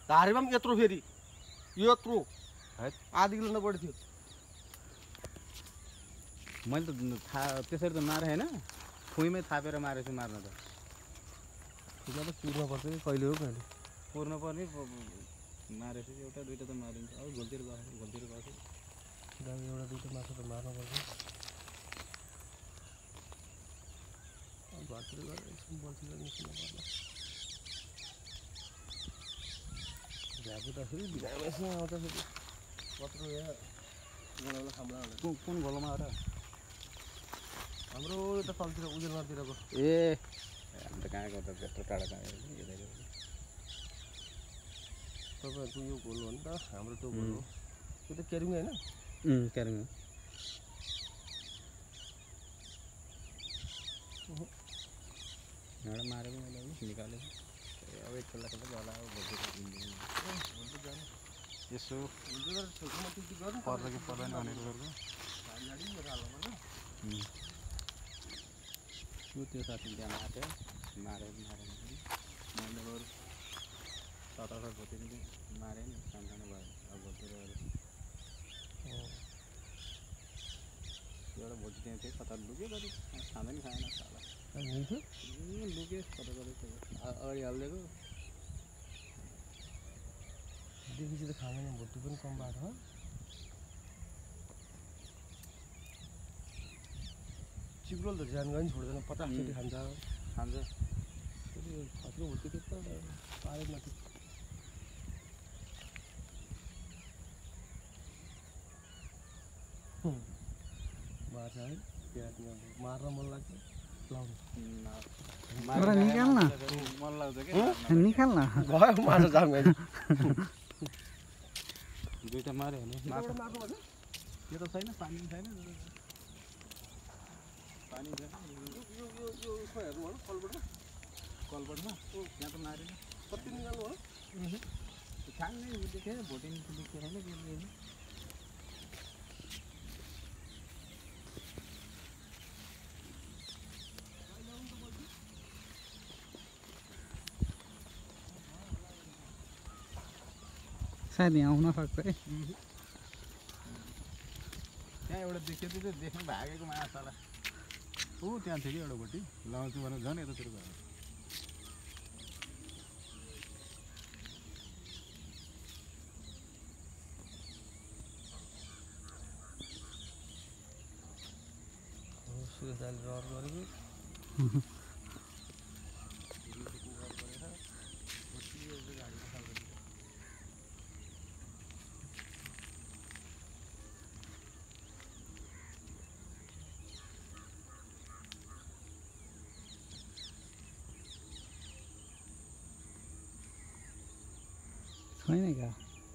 धारेमा पनि यत्रो फेरि यत्रो आधी किलो न बढी थियो मैले त त्यसरी त मारे हैन फुइमै थापेर मारेछु मार्न त फुइमा त पुर्न पर्छ कि कहिले हो कहिले पुर्न पर्ने मारेछु एउटा दुईटा त मारिन्छ अब घोलतिर गयो एउटा दुईटा माछा त मार्नु पर्छ घरतिर गएर एकछिन बल्छी निस्किनु पर्छ भ्यापुँदाखेरि बिहानै आउँदाखेरि कत्रो यहाँ गोलाउला खाम्ला कुन गोलोमा हो र हाम्रो यता तलतिर उजेलमारतिरको ए हामी त कहाँ गर्दा त्यत्रो टाढा कहाँ तपाईँहरूको यो गोल हो नि त हाम्रो त्यो गोल हो त्यो त क्यारिङ होइन क्यारिङ हो एउटा मारेको मैले निकालेको अब एक खेल्दा खेल्दा होला अब यसो पर्छ कि पर्दैन भनेको त्यो साथी त्यहाँ आएको मारेर मैले बरु 7-8 भोटे मारे नि सानो सानो भयो अब भोटेर एउटा भोटी त्यहाँ थियो कता लुक्यो कति खाँदै नि खाएन साला लुक्यो कता कतै अगाडि हालिदिएको देखि त खाँदैन भोटी पनि कम भएको हो चिप्रोल त ज्यान गयो नि छोड्दैन 50 चोटि खान्छ खत्रो भोटी त पारेन थियो माछा है प्याज मार्न मन लाग्छ निकाल न मन लाग्छ के निकाल न गयो माछा जाम गयो दुईटा मार्यो भने माछा यो त छैन पानी छैन पानी छैन यो हेर्नु होला कलबटमा यहाँ त मारेन कति निकाल्नु होला छान्ने देखेँ भोटिङ देखेको छैन के सायद यहाँ आउन सक्छ है त्यहाँ एउटा देख्यो त्यो देख्नु भागेको माछाला ऊ त्यहाँ थियो कि एउटा भोटी लाउँछु भनेर झन् यतातिर गयो सुरजाले रहर गरेको छैन क्या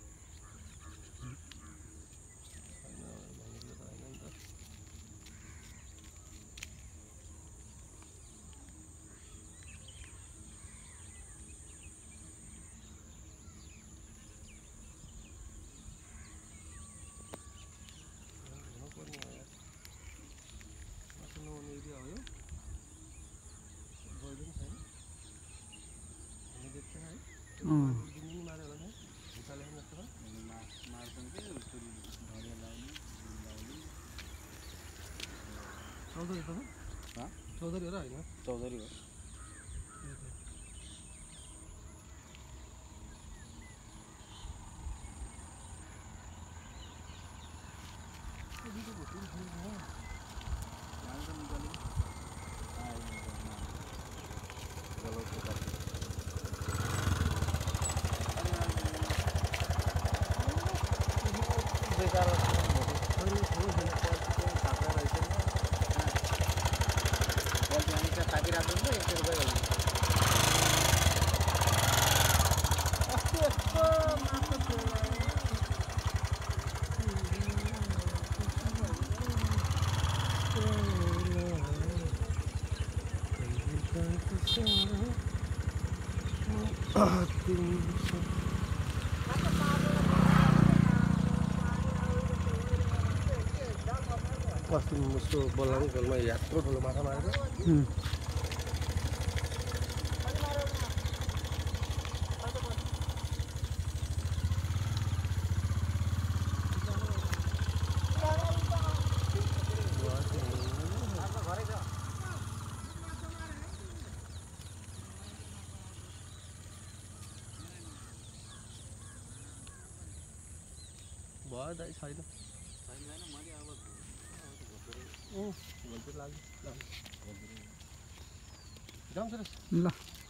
चौधरी हो र होइन चौधरी हो अस्ति उसको बोलाउने गोलमा यत्रो ठुलो माछा मारेको भयो दाइ छैन मैले अब भोलतिर लाग्यो जाउँ सुरेश ल